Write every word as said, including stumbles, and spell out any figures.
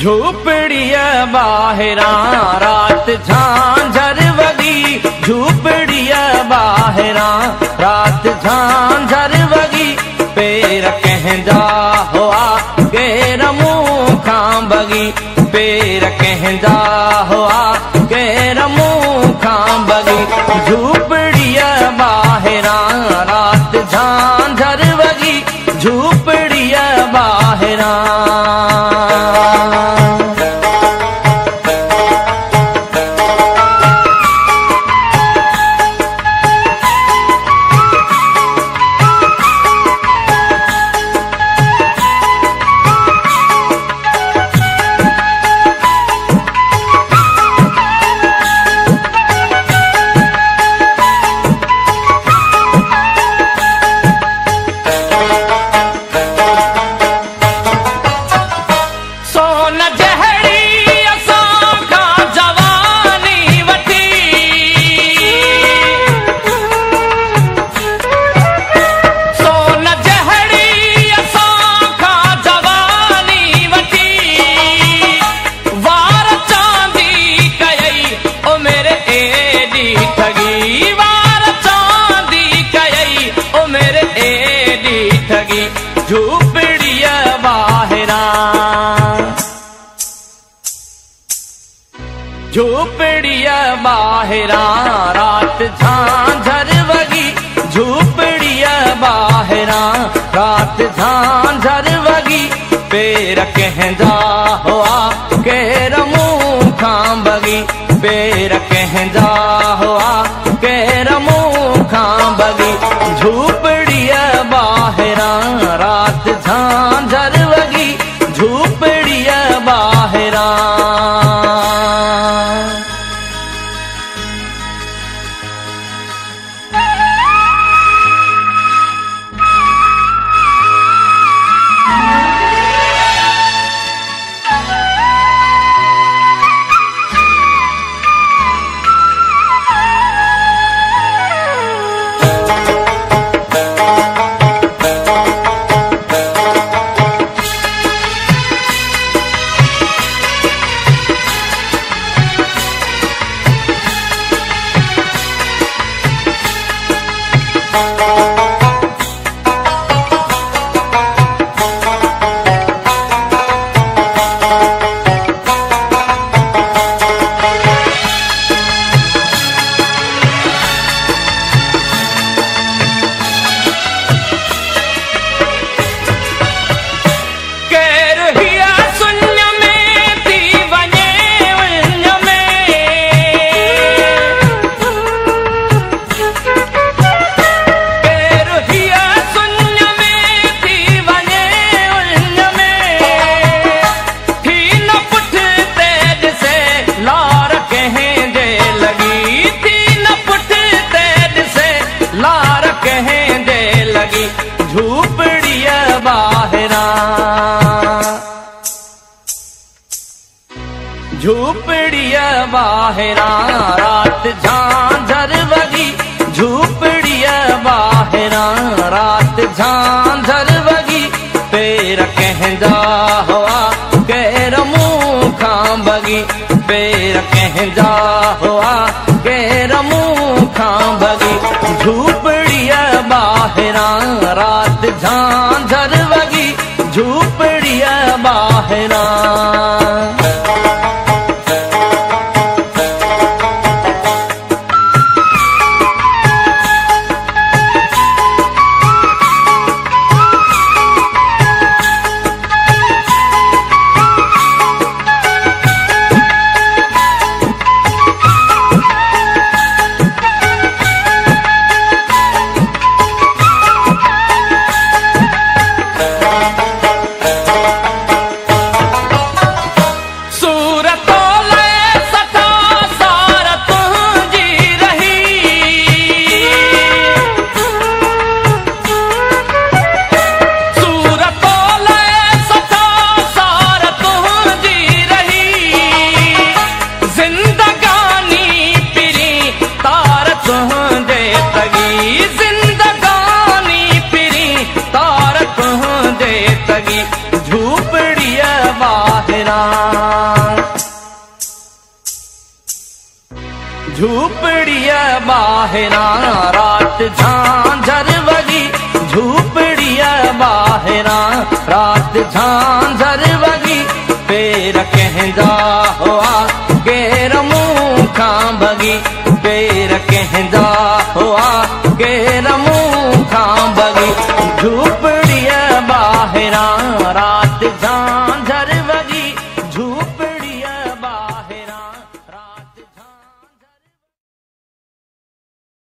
झूपड़िया बाहरा रात झांझर वगी, झूपड़िया बाहरा रात झांझर वगी, पैर कहंदा हुआ गैर मुँह खां बगी, पैर कहंदा हुआ गैर मुँह खां बगी। झूपड़िया बाहरा रात झांझर वगी, झूपड़िया बाहरा। झूपड़िया बाहरा झूपड़िया बाहरा रात झांझर वगी, झूपड़िया बाहरा रात झांझर वगी, पैर कहंदा हुआ गैर मुँह खां बगी, पैर कहंदा हुआ गैर मुँह खां बगी। झूपड़िया बाहरा रात झांझर वगी, झूपड़िया बाहरा। झूपड़िया बाहरा झूपड़िया बाहरा रात झांझर वगी, झूपड़िया बाहरा रात झांझर वगी, पैर कहंदा हुआ गैर मुँह खां बगी, पैर कहंदा हुआ गैर मुँह खां बगी। झूपड़िया बाहरा रात झांझर वगी, झूपड़िया बाहरा। झूपड़िया ॿाहिरां रात झांझर वगी, झूपड़िया ॿाहिरां रात झांझर वगी। पेर कंहिंजा हुआ केर मूं खां भगी, पेर कंहिंजा